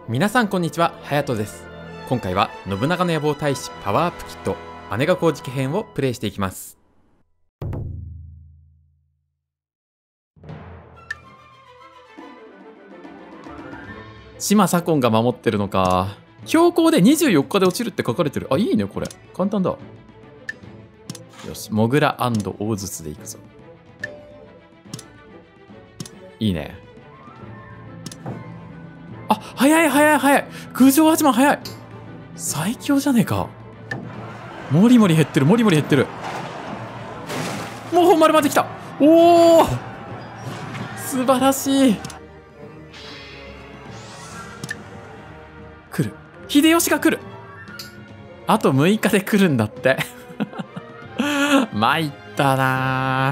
皆さんこんにちは、はやとです。今回は信長の野望大使パワーアップキット姉が工事記編をプレイしていきます。島左近が守ってるのか。標高で24日で落ちるって書かれてる。あ、いいねこれ。簡単だ。よし、モグラ&大筒でいくぞ。いいね。あ、早い早い早い。空城八幡早い。最強じゃねえか。もりもり減ってる、もりもり減ってる。もう本丸まで来た。おお、素晴らしい。来る。秀吉が来る。あと6日で来るんだって参ったな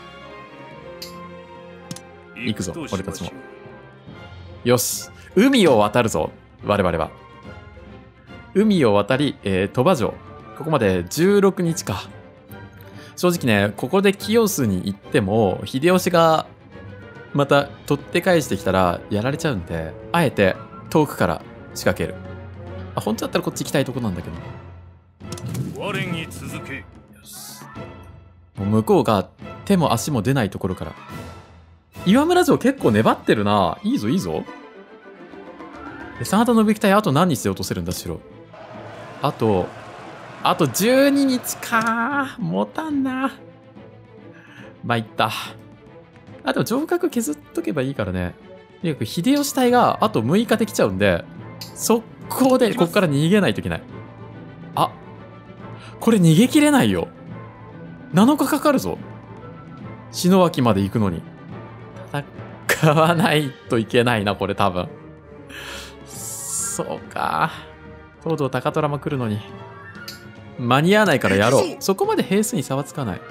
ー。行くぞ俺たちも。よし、海を渡るぞ我々は。海を渡り、鳥羽城。ここまで16日か。正直ね、ここで清須に行っても秀吉がまた取って返してきたらやられちゃうんで、あえて遠くから仕掛ける。あ、本当だったらこっち行きたいとこなんだけど。 我に続け。 よし。もう向こうが手も足も出ないところから。岩村城結構粘ってるな。いいぞいいぞ。真田信之隊あと何日で落とせるんだ城。あと12日か。持たんな。参った。あ、でも城郭削っとけばいいからね。とにかく秀吉隊があと6日できちゃうんで、速攻でここから逃げないといけない。あ、これ逃げきれないよ。7日かかるぞ。篠脇まで行くのに。戦わないといけないな、これ多分。そうか。東堂高虎も来るのに。間に合わないからやろう。そこまで兵数に差はつかない。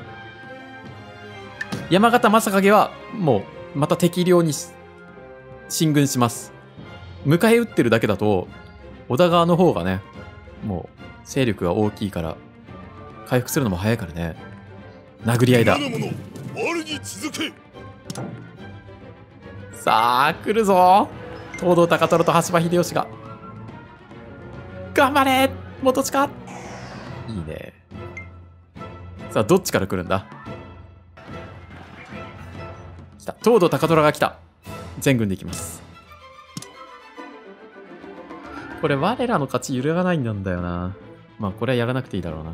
山形正景はもうまた適量に進軍します。迎え撃ってるだけだと織田側の方がね、もう勢力が大きいから回復するのも早いからね。殴り合いだ。さあ来るぞ。東堂高虎と羽柴秀吉が。頑張れ元親。いいね。さあどっちから来るんだ。来た。東堂高虎が来た。全軍で行きます。これ我らの勝ち揺るがないんだよな。まあこれはやらなくていいだろうな。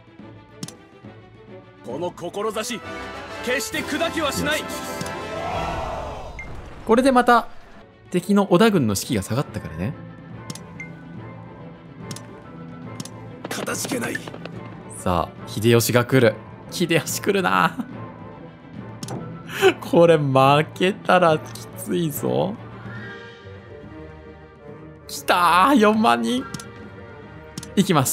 この志決して砕きはしない。 これでまた敵の織田軍の士気が下がったからね。 かたじけない。 さあ秀吉が来る。秀吉来るな。これ負けたらきついぞ。来たー。4万人いきます。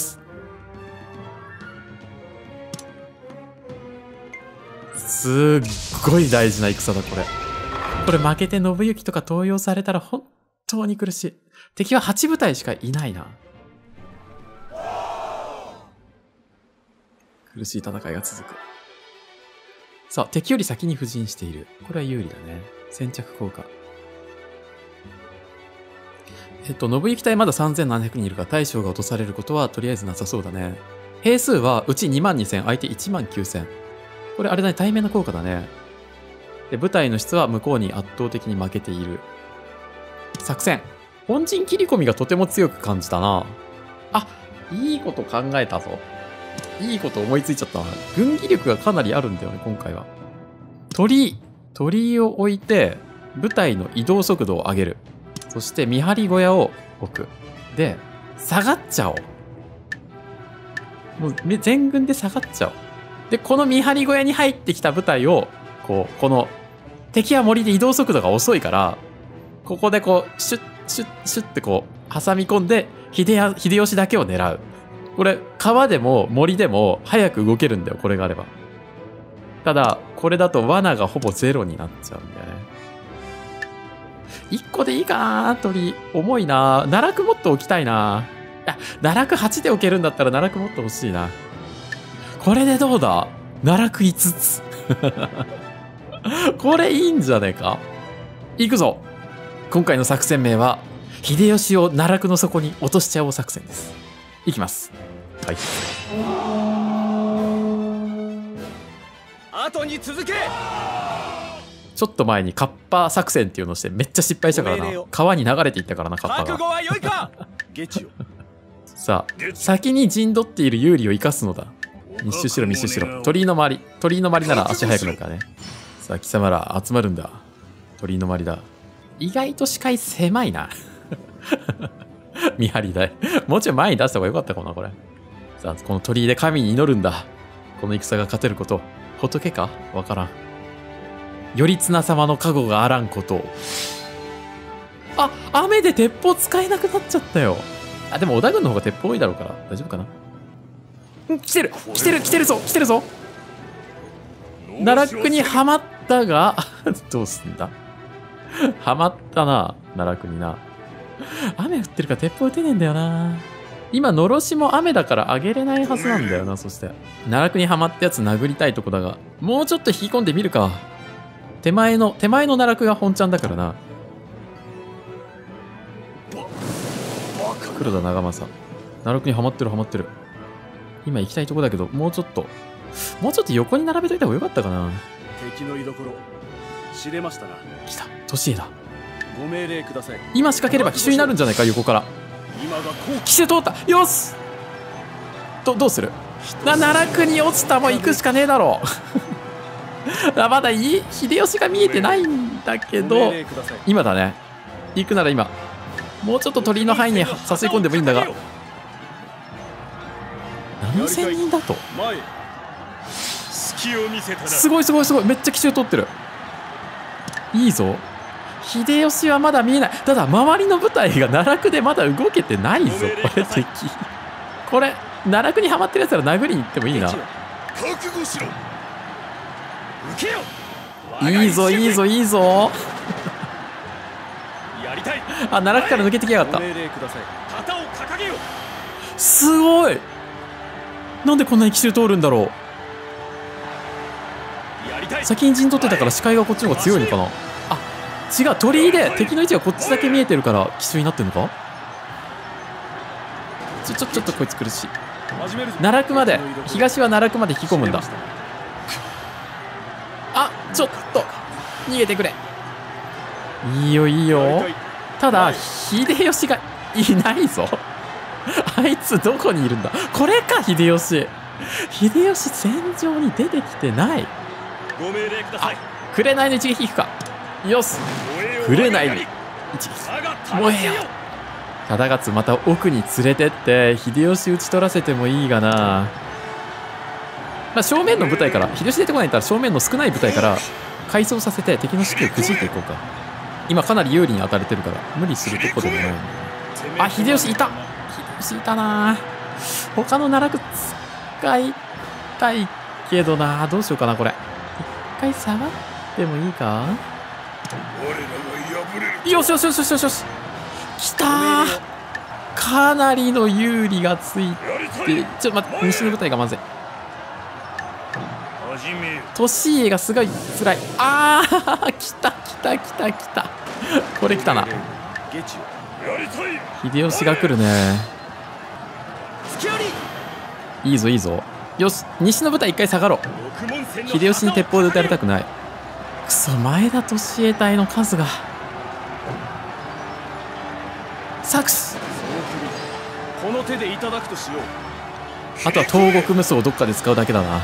すっごい大事な戦だこれ。これ負けて信行とか登用されたら本当に苦しい。敵は8部隊しかいないな。苦しい戦いが続く。さあ敵より先に布陣している。これは有利だね。先着効果。信行隊まだ3700人いるから大将が落とされることはとりあえずなさそうだね。兵数はうち22000、相手19000。これあれだね、対面の効果だね。で部隊の質は向こうに圧倒的に負けている。作戦。本陣切り込みがとても強く感じたな。あ、いいこと考えたぞ。いいこと思いついちゃったな。軍技力がかなりあるんだよね今回は。鳥居を置いて部隊の移動速度を上げる。そして見張り小屋を置く。で下がっちゃおう。もう全軍で下がっちゃおう。でこの見張り小屋に入ってきた部隊をこの敵は森で移動速度が遅いから、ここでこうシュッシュッシュッってこう挟み込んで秀吉だけを狙う。これ川でも森でも早く動けるんだよこれがあれば。ただこれだと罠がほぼゼロになっちゃうんだよね。1個でいいかな。鳥重いな。奈落もっと置きたいな。奈落8で置けるんだったら奈落もっと欲しいな。これでどうだ。奈落5つこれいいんじゃねえか。行くぞ。今回の作戦名は秀吉を奈落の底に落としちゃおう作戦です。いきます。はい。 後に続け。 ちょっと前にカッパ作戦っていうのをしてめっちゃ失敗したからな。川に流れていったからな、カッパ覚悟が。 は良いか。ゲチよ。 さあ、先に陣取っている有利を生かすのだ。密集しろ、密集しろ。鳥居の周り。鳥居の周りなら足早くなるからね。さあ、貴様ら集まるんだ。鳥居の周りだ。意外と視界狭いな。見張り台。もうちょい前に出した方がよかったかもな、これ。さあ、この鳥居で神に祈るんだ。この戦が勝てること。仏かわからん。頼綱様の加護があらんことを。あ、雨で鉄砲使えなくなっちゃったよ。あ、でも織田軍の方が鉄砲多いだろうから大丈夫かな。来てる来てる来てるぞ来てるぞ。奈落にはまったがどうすんだ。はまったな、奈落にな。雨降ってるから鉄砲撃てねえんだよな。今のろしも雨だから上げれないはずなんだよな。そして奈落にはまったやつ殴りたいとこだが、もうちょっと引き込んでみるか。手前の奈落が本ちゃんだからな。黒田長政、奈落にはまってるはまってる。今行きたいとこだけど、もうちょっと横に並べといた方がよかったかな。 敵の居所知れましたな。 来た、年枝。 ご命令ください。 今仕掛ければ奇襲になるんじゃないか、横から。 今が奇襲通った。よし。どうする。奈落に落ちた。もう行くしかねえだろう。まだ秀吉が見えてないんだけど、今だね。行くなら今。もうちょっと鳥居の範囲に誘い込んでもいいんだが。何千人だと。すごいすごいすごい。めっちゃ奇襲通ってる。いいぞ。秀吉はまだ見えない。ただ周りの部隊が奈落でまだ動けてないぞ。これ敵。これ奈落にはまってるやつら殴りに行ってもいいな。いいぞいいぞいいぞ。あ、奈落から抜けてきやがった。すごい。なんでこんなに奇襲通るんだろう。先に陣取ってたから視界がこっちの方が強いのかな。あ、違う、鳥居で敵の位置がこっちだけ見えてるから奇襲になってるのか。ちょっとこいつ苦しい。奈落まで、東は奈落まで引き込むんだ。あ、ちょっと逃げてくれ。いいよいいよ。ただ秀吉がいないぞ。あいつどこにいるんだ。これか、秀吉戦場に出てきてない。あ、紅の一撃引くか。よし、紅の一撃燃えよ。忠勝また奥に連れてって秀吉討ち取らせてもいいがな。まあ、正面の部隊から、秀吉出てこないんだったら正面の少ない部隊から改装させて敵の士気をくじいていこうか。今かなり有利に当たれてるから無理するとこでもないんだよね。あ、秀吉いた。秀吉いたな。他の奈落使いたいけどな。どうしようかなこれ。一回下がってもいいか。よしよしよしよしよしよし。きたー。かなりの有利がついて、ちょっと待って、西の部隊がまずい。利家がすごい辛い。あー、来た来た来た来た。これ来たな。秀吉が来るね。いいぞいいぞ。よし、西の部隊一回下がろう。秀吉に鉄砲で撃たれたくない。くそ、前田利家隊の数が。サクス。 この手でいただくとしよう。 あとは東国無双をどっかで使うだけだな。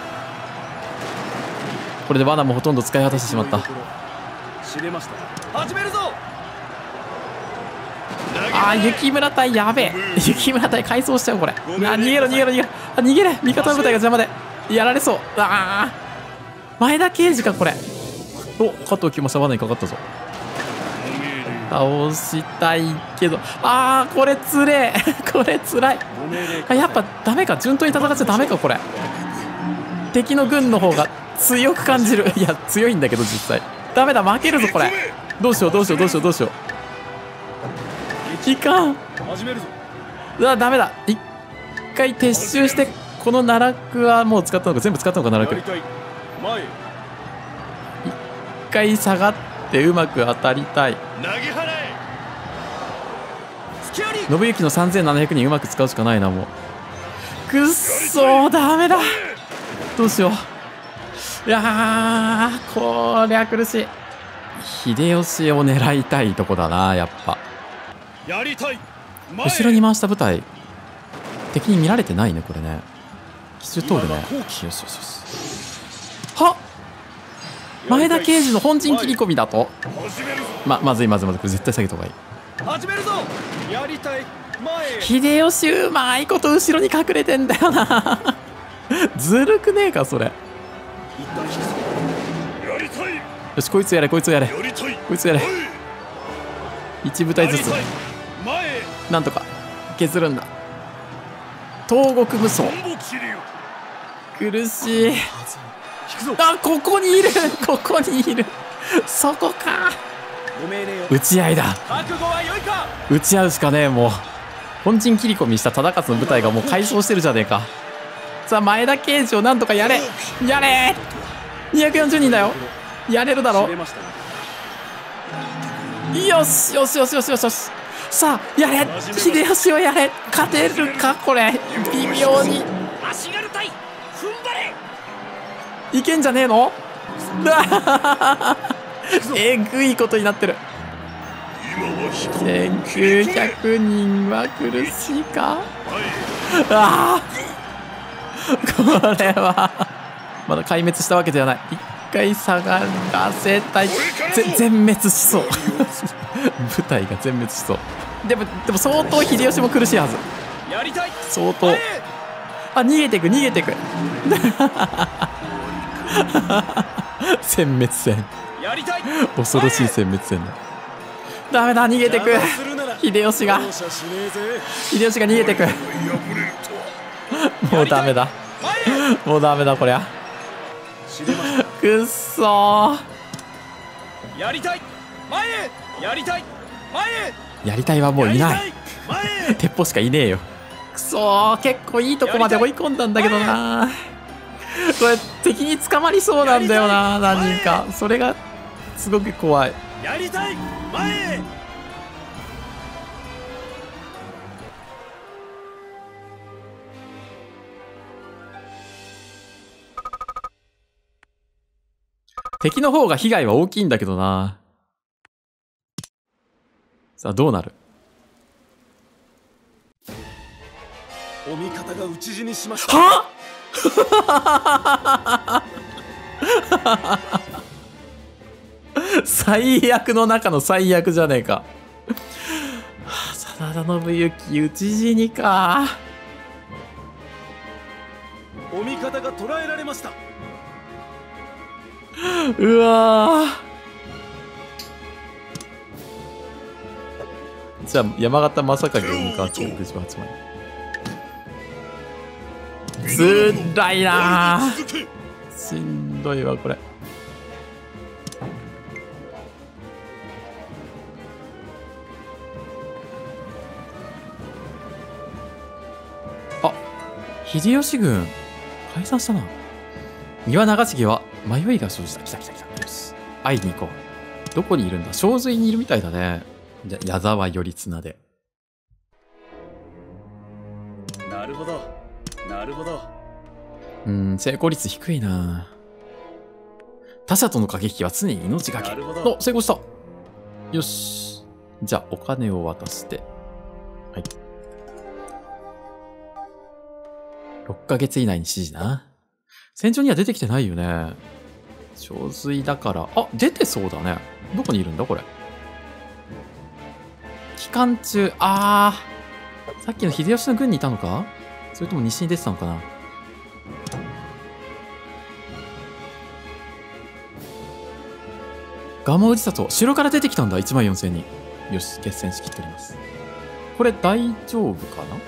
これで罠もほとんど使い果たしてしまった。 知れました。始めるぞ。 あー、雪村隊やべえ。雪村隊改装しちゃうこれ。あ、逃げろ逃げろ逃げろ。あ、逃げれ。味方の部隊が邪魔でやられそう。あー、前田慶次かこれ。お、加藤清正罠にかかったぞ。倒したいけど、あー、これつれえ。これつらい。あ、やっぱダメか。順当に戦っちゃダメかこれ。敵の軍の方が強く感じる。いや強いんだけど実際ダメだ。負けるぞこれ。どうしようどうしようどうしようどうしよう。いかん。うわ、ダメだ。一回撤収して、この奈落はもう使ったのか。全部使ったのか奈落。一回下がってうまく当たりたい。 信行の3700人うまく使うしかないな。もうくっそー、ダメだ。どうしよう。いやー、こりゃ苦しい。秀吉を狙いたいとこだな、やっぱ。 やりたい。 後ろに回した部隊敵に見られてないね、これね。奇襲通るね。よしよしよし。はっ、前田慶次の本陣切り込みだと。まずいこれ絶対下げた方がいい。 始めるぞ。やりたい。前へ。 秀吉うまいこと後ろに隠れてんだよな。ずるくねえかそれ。 やりたい。 よし、こいつやれこいつやれこいつやれ。1部隊ずつなんとか削るんだ。東国武装苦しい。あ、ここにいるここにいる。そこか。打ち合いだ。打ち合うしかねえ。もう本陣切り込みした忠勝の部隊がもう改装してるじゃねえか。さあ前田慶次をなんとかやれやれ。240人だよ。やれるだろ。よしよしよしよしよしよし。さあやれ秀吉をやれ。勝てるかこれ。微妙にいけんじゃねえの。えぐいことになってる。1900人は苦しいか。ああ、これはまだ壊滅したわけではない。一回下がらせたい。全滅しそう。部隊が全滅しそう。でも相当秀吉も苦しいはず。相当。あ、逃げてく逃げてく。殲滅戦。恐ろしい殲滅戦だ。ダメだ、逃げてく。秀吉が逃げてく。もうダメだもうダメだこりゃ。くっそー。やりたいはもういない。鉄砲しかいねえよ。くそー、結構いいとこまで追い込んだんだけどな。これ敵に捕まりそうなんだよな、何人か。それがすごく怖い。やりたい前。敵の方が被害は大きいんだけどな。さあどうなる。 お味方が討ち死にしました。 は最悪の中の最悪じゃねえか。真田信行討ち死にか。 お味方が捕らえられました。 うわー。じゃあ山形正景を向かわせる68枚。つらいなー。しんどいわこれ。あ、秀吉軍解散したな。丹羽長重は迷いが生じた。来た。よし、会いに行こう。どこにいるんだ。正髄にいるみたいだね。じゃ矢沢頼綱で。 なるほど。 成功率低いな。他者との駆け引きは常に命がけ。お、成功した。よし。じゃあお金を渡して。はい。6ヶ月以内に指示な。戦場には出てきてないよね。小髄だから。あ、出てそうだね。どこにいるんだこれ。期間中。さっきの秀吉の軍にいたのか。それとも西に出てたのかな。蒲生自殺。城から出てきたんだ。14000人。よし、決戦しきっております。これ大丈夫かな。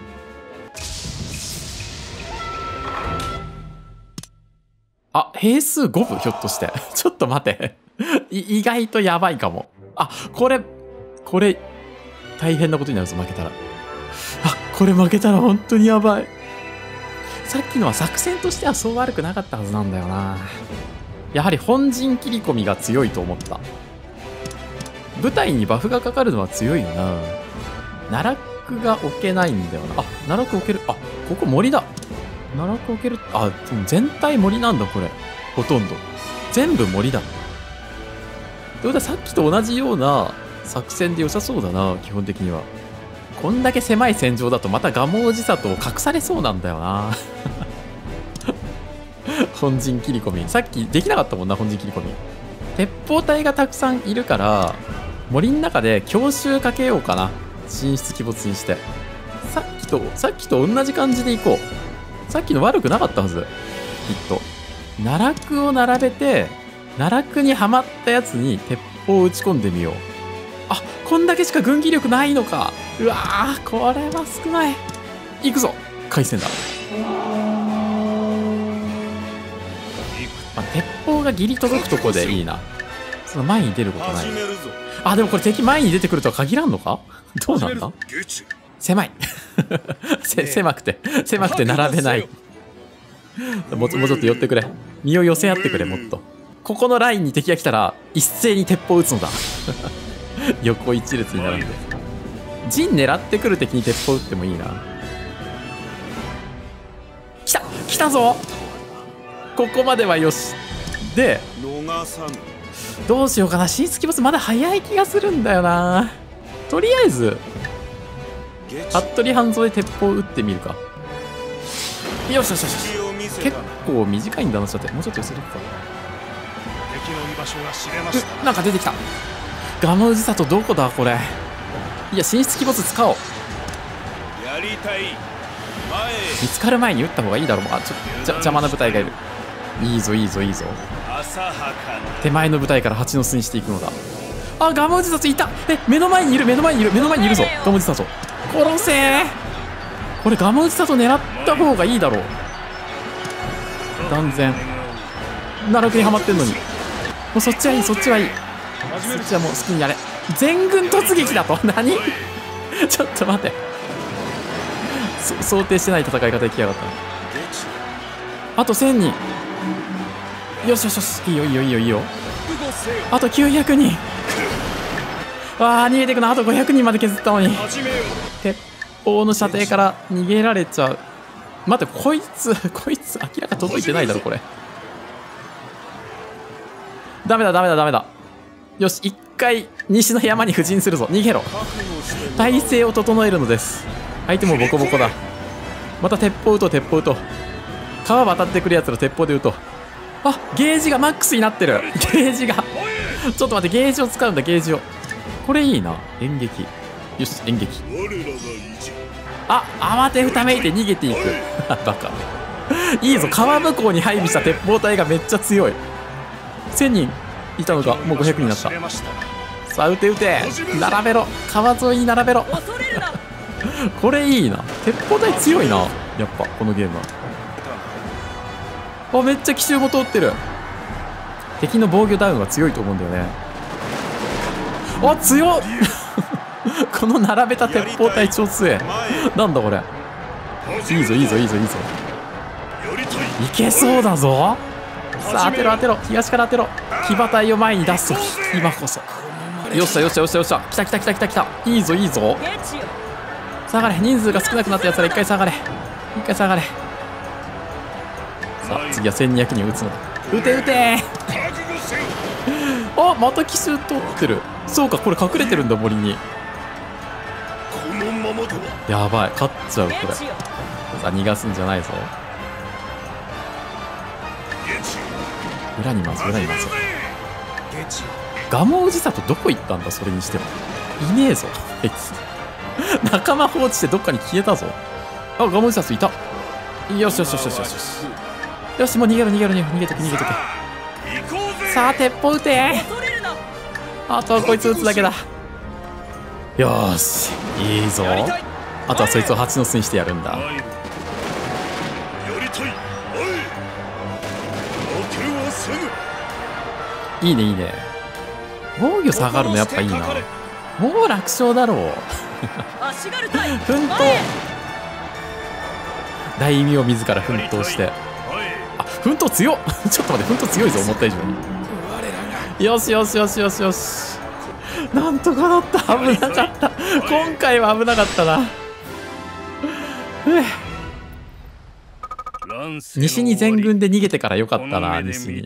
あ、兵数5部ひょっとして。ちょっと待て。意外とやばいかも。あ、これ、大変なことになるぞ、負けたら。これ負けたら本当にやばい。さっきのは作戦としてはそう悪くなかったはずなんだよな。やはり本陣切り込みが強いと思った。部隊にバフがかかるのは強いよな。 奈落が置けないんだよな。あ、奈落置ける。あ、ここ森だ。奈落置ける。あ、でも全体森なんだ、これ。ほとんど。全部森だ。ってことはさっきと同じような作戦で良さそうだな、基本的には。こんだけ狭い戦場だとまた蒲生寺里を隠されそうなんだよな。本陣切り込み。さっきできなかったもんな、本陣切り込み。鉄砲隊がたくさんいるから、森の中で強襲かけようかな。神出鬼没にして。さっきと同じ感じでいこう。さっきの悪くなかったはず。きっと。奈落を並べて、奈落にはまったやつに鉄砲を撃ち込んでみよう。あ、こんだけしか軍技力ないのか。うわー、これは少ない。行くぞ、回戦だ。まあ、鉄砲がギリ届くとこでいいな。その前に出ることない。あ、でもこれ敵前に出てくるとは限らんのか。どうなんだ。狭い。狭くて並べない。もうちょっと寄ってくれ。身を寄せ合ってくれ、もっと。ここのラインに敵が来たら一斉に鉄砲を撃つのだ。横一列に並んで陣狙ってくる敵に鉄砲撃ってもいいな。来たぞ。ここまではよし。でどうしようかな。神出鬼没まだ早い気がするんだよな。とりあえず服部半蔵で鉄砲撃ってみるか。よしよしよし。結構短いんだな。ちょっともうちょっと寄せていくか。なんか出てきた。蒲生寺里どこだこれ。いや、神出鬼没使おう。見つかる前に撃った方がいいだろう。あ、ちょっと邪魔な部隊がいる。いいぞいいぞいいぞ。手前の部隊から蜂の巣にしていくのだ。あ、蒲生寺里いた。目の前にいるぞ。蒲生寺里殺せー。これ蒲生寺里狙った方がいいだろう。断然奈落にはまってんのに。もうそっちはいい。そっちはもう好きにやれ。全軍突撃だと。何ちょっと待って。想定してない戦い方できやがった。あと1000人。よしよしよし。いいよ。あと900人。わあ、逃げていくな。あと500人まで削ったのに。鉄砲の射程から逃げられちゃう。待って、こいつ明らか届いてないだろこれ。ダメだ。よし、一回西の山に布陣するぞ。逃げろ。体勢を整えるのです。相手もボコボコだ。また鉄砲撃とう。川渡ってくるやつら鉄砲で撃とう。あ、ゲージがマックスになってる。ゲージがちょっと待って、ゲージを使うんだ。ゲージを。これいいな。演劇。よし、演劇。あ、慌てふためいて逃げていく。バカ。いいぞ。川向こうに配備した鉄砲隊がめっちゃ強い。1000人いたのか。もう500人になった。さあ、撃て。並べろ。川沿いに並べろ。これいいな。鉄砲隊強いな。やっぱこのゲームは。あ、めっちゃ奇襲も通ってる。敵の防御ダウンは強いと思うんだよね。あ、強っ。この並べた鉄砲隊超強え。なんだこれ。いいぞ。いけそうだぞ。さあ、当てろ。東から当てろ。騎馬隊を前に出すと今こそ。よっしゃ。来た。いいぞ。下がれ。人数が少なくなったやつら一回下がれ。さあ、次は1200人撃つのだ。撃て。あ、また奇襲通ってる。そうか、これ隠れてるんだ、森に。やばい、勝っちゃうこれ。さあ、逃がすんじゃないぞ。裏に回す。蒲生寺里どこ行ったんだ。それにしてはいねえぞあいつ。仲間放置してどっかに消えたぞ。あ、蒲生寺里いた。よし。よし、もう逃げとけ。さあ、鉄砲撃て。あとはこいつ撃つだけだ。よーし、いいぞ。あとはそいつを蜂の巣にしてやるんだ。いいね。防御下がるのやっぱいいな。もう楽勝だろう。奮闘。大名自ら奮闘して。あ、奮闘強っ。ちょっと待って、奮闘強いぞ思った以上に。よし。 なんとかなった。危なかった。今回は危なかったな。西に全軍で逃げてからよかったな。西に。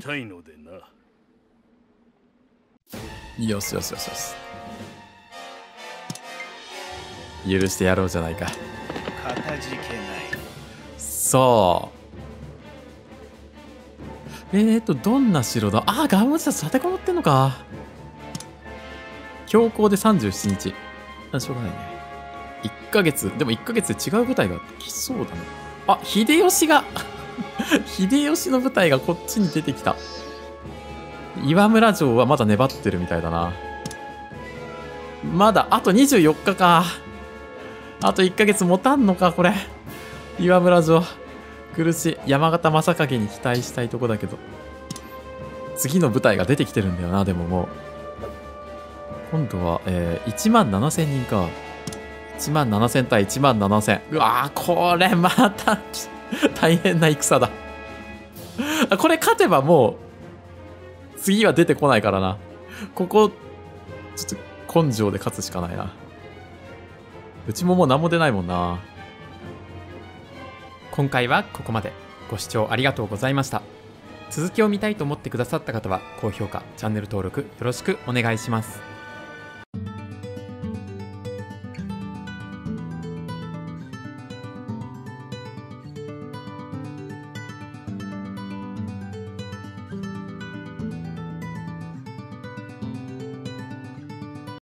よしよしよしよし。許してやろうじゃないか。そう。どんな城だ。あ、ガンマチたち立てこもってんのか。強行で37日。しょうがないね。1ヶ月。でも1ヶ月で違う部隊が来そうだな。あ、秀吉が秀吉の部隊がこっちに出てきた。岩村城はまだ粘ってるみたいだな。まだ、あと24日か。あと1ヶ月持たんのか、これ。岩村城。苦しい。山形正景に期待したいとこだけど。次の部隊が出てきてるんだよな、でももう。今度は、1万7000人か。1万7000対1万7000。うわー、これまた、大変な戦だ。これ勝てばもう、次は出てこないからな。ここ、ちょっと根性で勝つしかないな。うちももう何も出ないもんな。 今回はここまで。ご視聴ありがとうございました。続きを見たいと思ってくださった方は、高評価、チャンネル登録よろしくお願いします。